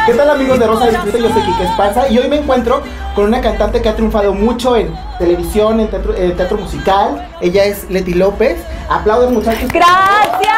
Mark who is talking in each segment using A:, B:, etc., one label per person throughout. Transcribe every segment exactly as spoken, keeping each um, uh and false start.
A: ¿Qué tal, amigos de Rosa Distrito? Yo soy Quique Esparza y hoy me encuentro con una cantante que ha triunfado mucho en televisión, en teatro, en teatro musical. Ella es Leti López. Aplauden, muchachos.
B: ¡Gracias!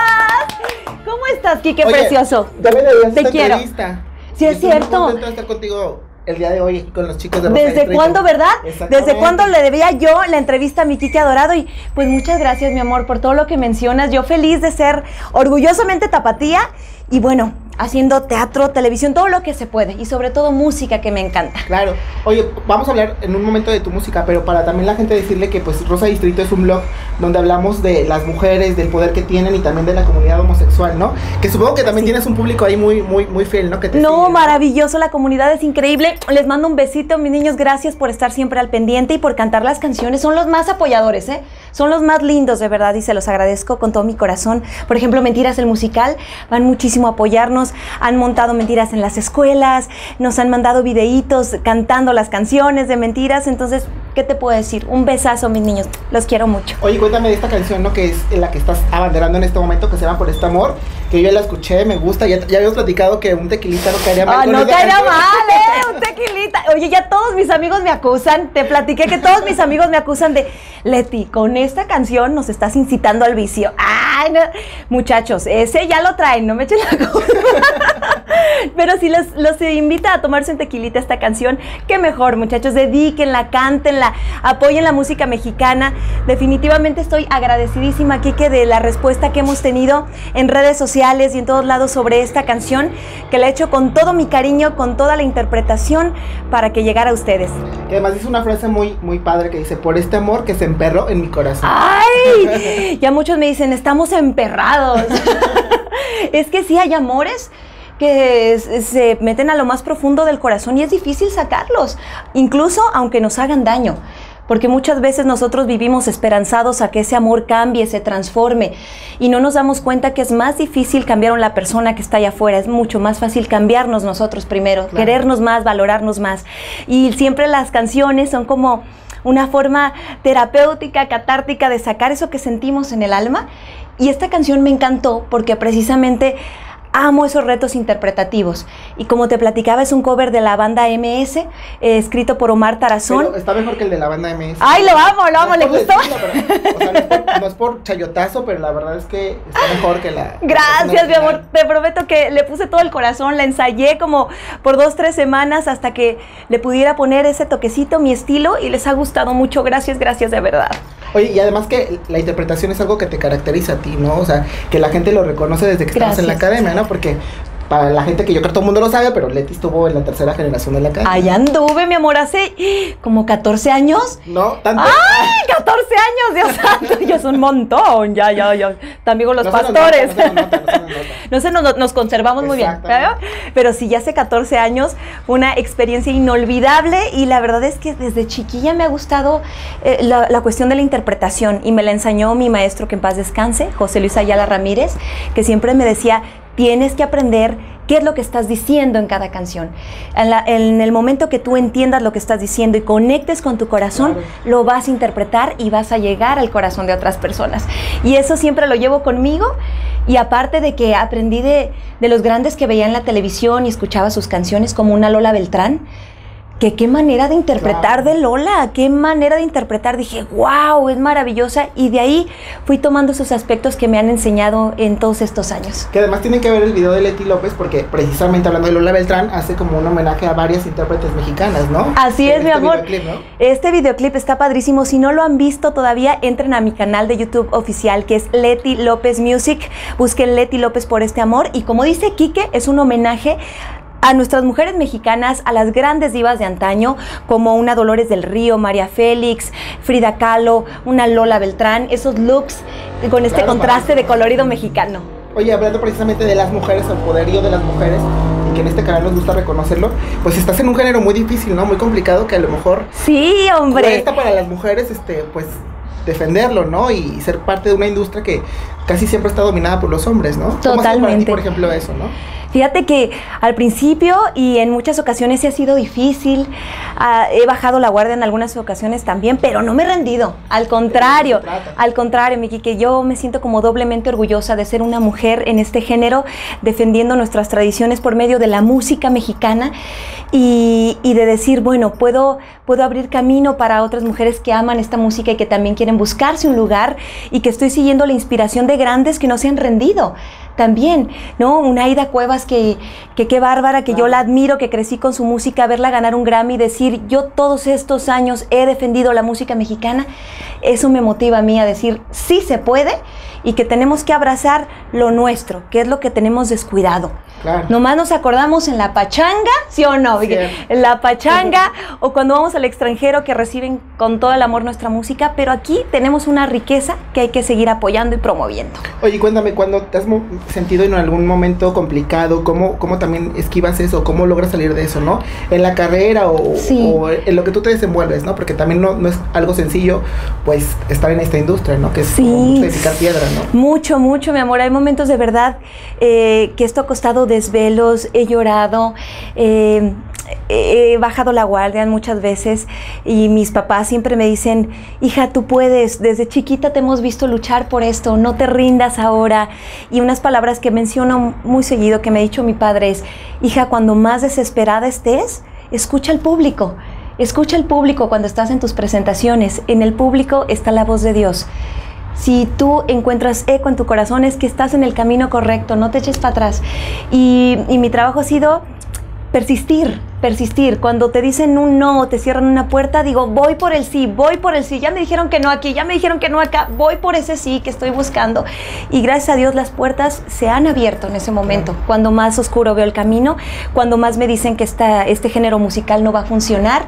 B: ¿Cómo estás, Quique?
A: Oye,
B: precioso.
A: Dame de
B: Te quiero.
A: Entrevista.
B: Sí, es cierto.
A: Estoy muy contento de estar contigo el día de hoy aquí con los chicos de Rosa
B: ¿Desde
A: Distrito.
B: cuándo, verdad? ¿Desde cuándo le debía yo la entrevista a mi Quique adorado? Y pues muchas gracias, mi amor, por todo lo que mencionas. Yo feliz de ser orgullosamente tapatía y bueno, haciendo teatro, televisión, todo lo que se puede y sobre todo música, que me encanta.
A: Claro. Oye, vamos a hablar en un momento de tu música, pero para también la gente decirle que pues Rosa Distrito es un blog donde hablamos de las mujeres, del poder que tienen y también de la comunidad homosexual, ¿no? Que supongo que también sí. Tienes un público ahí muy, muy, muy fiel, ¿no? Que te
B: no,
A: sigue.
B: Maravilloso, la comunidad es increíble. Les mando un besito, mis niños, gracias por estar siempre al pendiente y por cantar las canciones. Son los más apoyadores, ¿eh? Son los más lindos, de verdad, y se los agradezco con todo mi corazón. Por ejemplo, Mentiras, el musical, van muchísimo a apoyarnos, han montado Mentiras en las escuelas, nos han mandado videitos cantando las canciones de Mentiras. Entonces, ¿qué te puedo decir? Un besazo, mis niños, los quiero mucho.
A: Oye, cuéntame de esta canción, ¿no? Que es la que estás abanderando en este momento, que se llama Por este amor, que yo ya la escuché, me gusta, ya, ya habíamos platicado que un tequilita no caería mal.
B: Ah, no caería mal, ¿eh? Un tequilita. Oye, ya todos mis amigos me acusan, te platiqué que todos mis amigos me acusan de, Leti, con esta canción nos estás incitando al vicio. Ay, no. Muchachos, ese ya lo traen, no me echen la culpa. Pero si los, los invita a tomarse un tequilita esta canción, qué mejor, muchachos, dedíquenla, cántenla, apoyen la música mexicana. Definitivamente estoy agradecidísima, Quique, de la respuesta que hemos tenido en redes sociales y en todos lados sobre esta canción, que la he hecho con todo mi cariño, con toda la interpretación para que llegara a ustedes.
A: Y además dice una frase muy, muy padre que dice, por este amor que se emperró en mi corazón.
B: ¡Ay! Ya muchos me dicen, estamos emperrados. Es que sí hay amores que se meten a lo más profundo del corazón y es difícil sacarlos, incluso aunque nos hagan daño, porque muchas veces nosotros vivimos esperanzados a que ese amor cambie, se transforme, y no nos damos cuenta que es más difícil cambiar a la persona que está allá afuera. Es mucho más fácil cambiarnos nosotros primero, claro. Querernos más, valorarnos más, y siempre las canciones son como una forma terapéutica, catártica de sacar eso que sentimos en el alma. Y esta canción me encantó porque precisamente amo esos retos interpretativos. Y como te platicaba, es un cover de la banda M S, eh, escrito por Omar Tarazón.
A: Pero está mejor que el de la banda M S.
B: ¡Ay, lo amo, lo amo!
A: No
B: ¿Le gustó?
A: Decirlo, pero, o sea, no, es por, no es por chayotazo, pero la verdad es que está mejor que la...
B: Gracias, mi amor. Te prometo que le puse todo el corazón, la ensayé como por dos, tres semanas hasta que le pudiera poner ese toquecito, mi estilo, y les ha gustado mucho. Gracias, gracias, de verdad.
A: Oye, y además que la interpretación es algo que te caracteriza a ti, ¿no? O sea, que la gente lo reconoce desde que
B: Gracias.
A: Estamos en la academia, ¿no? Porque para la gente que yo creo que todo el mundo lo sabe, pero Leti estuvo en la tercera generación de la academia.
B: Allá anduve, mi amor, hace como catorce años.
A: No, tanto.
B: ¡Ay, catorce años, Dios santo! Ya es un montón, ya, ya, ya. También con los
A: no
B: pastores.
A: Se nos nota, no se nos nota, no se nos nota.
B: No se nos, nos conservamos muy bien, ¿verdad? Pero sí, ya hace catorce años, fue una experiencia inolvidable y la verdad es que desde chiquilla me ha gustado eh, la, la cuestión de la interpretación y me la enseñó mi maestro, que en paz descanse, José Luis Ayala Ramírez, que siempre me decía, tienes que aprender qué es lo que estás diciendo en cada canción. En, la, en el momento que tú entiendas lo que estás diciendo y conectes con tu corazón, claro, lo vas a interpretar y vas a llegar al corazón de otras personas. Y eso siempre lo llevo conmigo. Y aparte de que aprendí de, de los grandes que veía en la televisión y escuchaba sus canciones, como una Lola Beltrán, que qué manera de interpretar, claro, de Lola, qué manera de interpretar. Dije, wow, es maravillosa. Y de ahí fui tomando esos aspectos que me han enseñado en todos estos años.
A: Que además tienen que ver el video de Leti López, porque precisamente hablando de Lola Beltrán, hace como un homenaje a varias intérpretes mexicanas, ¿no?
B: Así es,
A: este
B: mi amor.
A: Videoclip, ¿no?
B: Este videoclip está padrísimo. Si no lo han visto todavía, entren a mi canal de YouTube oficial, que es Leti López Music. Busquen Leti López por este amor. Y como dice Quique, es un homenaje a nuestras mujeres mexicanas, a las grandes divas de antaño, como una Dolores del Río, María Félix, Frida Kahlo, una Lola Beltrán, esos looks con este claro, contraste de colorido mexicano.
A: Oye, hablando precisamente de las mujeres, el poderío de las mujeres, y que en este canal nos gusta reconocerlo, pues estás en un género muy difícil, ¿no? Muy complicado, que a lo mejor...
B: Sí, hombre.
A: Cuesta para las mujeres, este, pues... defenderlo, ¿no? Y ser parte de una industria que casi siempre está dominada por los hombres, ¿no?
B: Totalmente.
A: ¿Cómo ha sido para ti, por ejemplo, eso, no?
B: Fíjate que al principio y en muchas ocasiones sí ha sido difícil, uh, he bajado la guardia en algunas ocasiones también, pero no me he rendido, al contrario, al contrario, Miki, que yo me siento como doblemente orgullosa de ser una mujer en este género, defendiendo nuestras tradiciones por medio de la música mexicana y, y de decir, bueno, puedo, puedo abrir camino para otras mujeres que aman esta música y que también quieren buscarse un lugar y que estoy siguiendo la inspiración de grandes que no se han rendido. También, ¿no? Una Aida Cuevas que, que qué bárbara, que yo la admiro, que crecí con su música, verla ganar un Grammy, decir, yo todos estos años he defendido la música mexicana, eso me motiva a mí a decir, sí se puede y que tenemos que abrazar lo nuestro, que es lo que tenemos descuidado. Claro. Nomás nos acordamos en la pachanga, ¿sí o no? Sí. En la pachanga o cuando vamos al extranjero que reciben con todo el amor nuestra música, pero aquí tenemos una riqueza que hay que seguir apoyando y promoviendo.
A: Oye, cuéntame, cuando te has sentido en algún momento complicado, ¿cómo, cómo también esquivas eso? ¿Cómo logras salir de eso, no? En la carrera o, sí. o en lo que tú te desenvuelves, ¿no? Porque también no, no es algo sencillo, pues, estar en esta industria, ¿no? Que es
B: sí.
A: como mucho de picar piedra, ¿no?
B: Mucho, mucho, mi amor. Hay momentos de verdad eh, que esto ha costado desvelos, he llorado, eh, he bajado la guardia muchas veces y mis papás siempre me dicen, hija, tú puedes, desde chiquita te hemos visto luchar por esto, no te rindas ahora. Y unas palabras que menciono muy seguido que me ha dicho mi padre es, hija, cuando más desesperada estés, escucha al público. Escucha al público cuando estás en tus presentaciones. En el público está la voz de Dios. Si tú encuentras eco en tu corazón es que estás en el camino correcto, no te eches para atrás. Y, y mi trabajo ha sido persistir, persistir. Cuando te dicen un no o te cierran una puerta, digo, voy por el sí, voy por el sí. Ya me dijeron que no aquí, ya me dijeron que no acá, voy por ese sí que estoy buscando. Y gracias a Dios las puertas se han abierto en ese momento. Cuando más oscuro veo el camino, cuando más me dicen que esta, este género musical no va a funcionar,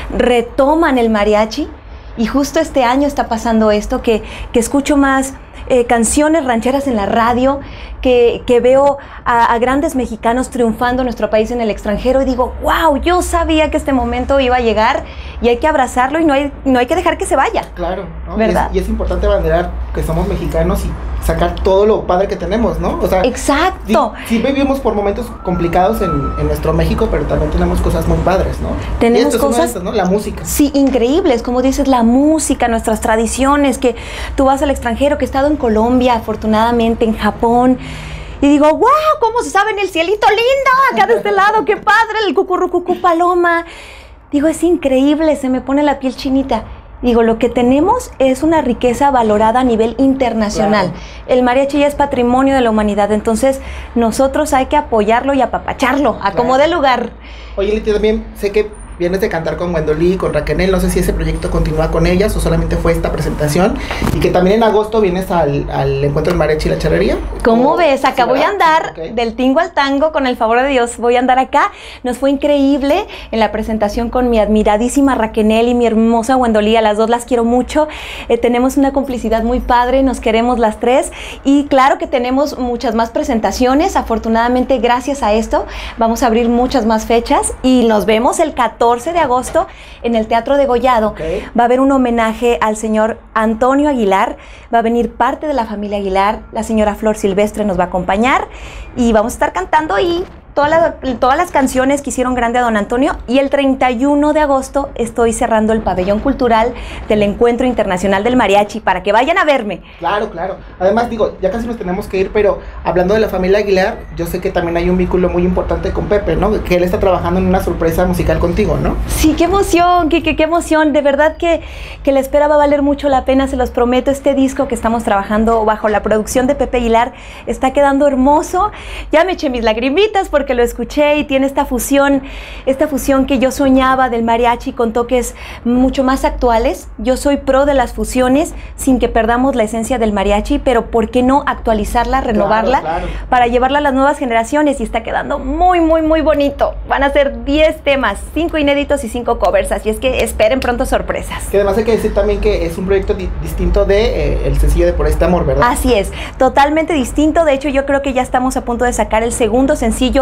B: retoman el mariachi. Y justo este año está pasando esto, que, que escucho más eh, canciones rancheras en la radio, que, que veo a, a grandes mexicanos triunfando en nuestro país en el extranjero y digo, wow, yo sabía que este momento iba a llegar y hay que abrazarlo y no hay, no hay que dejar que se vaya.
A: Claro, ¿no?
B: ¿Verdad?
A: Y es, y es importante abanderar que somos mexicanos y sacar todo lo padre que tenemos, ¿no? O sea,
B: exacto.
A: Sí, sí vivimos por momentos complicados en, en nuestro México, pero también tenemos cosas muy padres, ¿no?
B: Tenemos cosas,
A: estos, ¿no? La música.
B: Sí, increíbles, como dices, la música, nuestras tradiciones, que tú vas al extranjero, que he estado en Colombia, afortunadamente, en Japón, y digo, wow, cómo se sabe en el cielito lindo, acá de este lado, qué padre, el cucurrucucú paloma. Digo, es increíble, se me pone la piel chinita. Digo, lo que tenemos es una riqueza valorada a nivel internacional. Claro. El mariachi ya es patrimonio de la humanidad, entonces nosotros hay que apoyarlo y apapacharlo, a como dé lugar.
A: Oye, Leti, también sé que vienes de cantar con Wendolí, con Raquel, no sé si ese proyecto continúa con ellas o solamente fue esta presentación, y que también en agosto vienes al, al encuentro del mariachi y la charrería.
B: ¿Cómo ves? Acá voy a andar okay. del tingo al tango, con el favor de Dios, voy a andar acá. Nos fue increíble en la presentación con mi admiradísima Raquel y mi hermosa Wendolí, a las dos las quiero mucho, eh, tenemos una complicidad muy padre, nos queremos las tres, y claro que tenemos muchas más presentaciones, afortunadamente gracias a esto vamos a abrir muchas más fechas, y nos vemos el catorce de agosto en el Teatro Degollado. Okay. Va a haber un homenaje al señor Antonio Aguilar, va a venir parte de la familia Aguilar, la señora Flor Silvestre nos va a acompañar y vamos a estar cantando y Todas las, todas las canciones que hicieron grande a don Antonio, y el treinta y uno de agosto estoy cerrando el pabellón cultural del Encuentro Internacional del Mariachi para que vayan a verme.
A: Claro, claro. Además, digo, ya casi nos tenemos que ir, pero hablando de la familia Aguilar, yo sé que también hay un vínculo muy importante con Pepe, ¿no? Que él está trabajando en una sorpresa musical contigo, ¿no?
B: Sí, qué emoción, qué, qué, qué emoción. De verdad que, que la espera va a valer mucho la pena, se los prometo. Este disco que estamos trabajando bajo la producción de Pepe Aguilar está quedando hermoso. Ya me eché mis lagrimitas por porque lo escuché y tiene esta fusión, esta fusión que yo soñaba del mariachi con toques mucho más actuales. Yo soy pro de las fusiones sin que perdamos la esencia del mariachi, pero ¿por qué no actualizarla, renovarla, claro, claro, para llevarla a las nuevas generaciones? Y está quedando muy, muy, muy bonito. Van a ser diez temas, cinco inéditos y cinco covers, así es que esperen pronto sorpresas.
A: Que además hay que decir también que es un proyecto di distinto de eh, el sencillo de Por Este Amor, ¿verdad?
B: Así es, totalmente distinto. De hecho, yo creo que ya estamos a punto de sacar el segundo sencillo,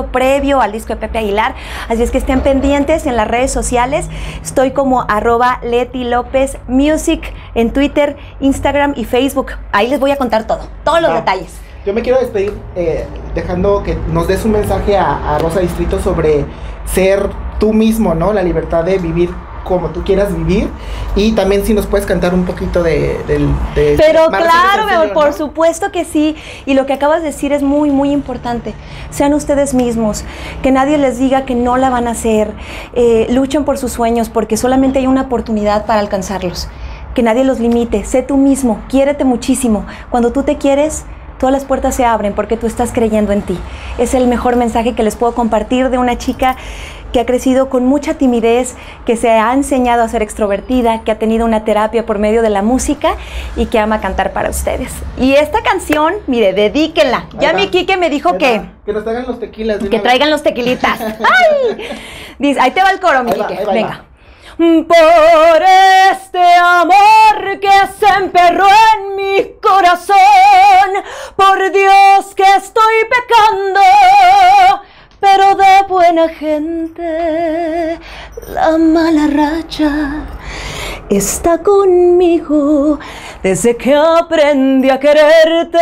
B: previo al disco de Pepe Aguilar, así es que estén pendientes en las redes sociales. Estoy como arroba Leti López Music en Twitter, Instagram y Facebook. Ahí les voy a contar todo, todos los ah. detalles.
A: Yo me quiero despedir eh, dejando que nos des un mensaje a, a Rosa Distrito sobre ser tú mismo, ¿no? La libertad de vivir como tú quieras vivir, y también si nos puedes cantar un poquito de... de, de
B: Pero claro, mi amor, por ¿no? supuesto que sí, y lo que acabas de decir es muy, muy importante. Sean ustedes mismos, que nadie les diga que no la van a hacer, eh, luchen por sus sueños, porque solamente hay una oportunidad para alcanzarlos, que nadie los limite, sé tú mismo, quiérete muchísimo, cuando tú te quieres, todas las puertas se abren porque tú estás creyendo en ti. Es el mejor mensaje que les puedo compartir de una chica que ha crecido con mucha timidez, que se ha enseñado a ser extrovertida, que ha tenido una terapia por medio de la música y que ama cantar para ustedes. Y esta canción, mire, dedíquenla. Ahí ya va. Mi Quique me dijo que...
A: Que nos traigan los tequilas.
B: Que traigan los tequilitas. ¡Ay! Dice, ahí te va el coro, mi Quique. Venga. Por este amor que se emperró en mi corazón, por Dios que estoy pecando, pero de buena gente la mala racha está conmigo desde que aprendí a quererte.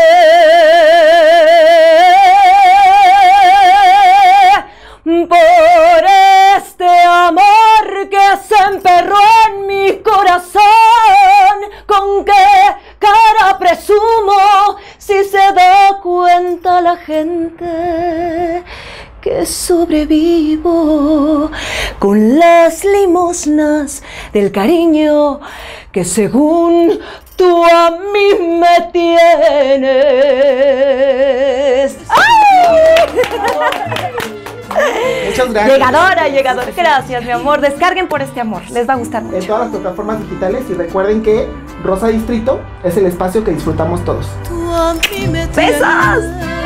B: Por este amor que se emperró en mi corazón, ¿con qué cara presumo si se da cuenta la gente que sobrevivo con las limosnas del cariño que según tú a mí me tienes? ¡Ay!
A: Muchas gracias.
B: Llegadora, llegadora. Gracias, mi amor. Descarguen por este amor. Les va a gustar mucho.
A: En todas las plataformas digitales, y recuerden que Rosa Distrito es el espacio que disfrutamos todos.
B: ¡Besos!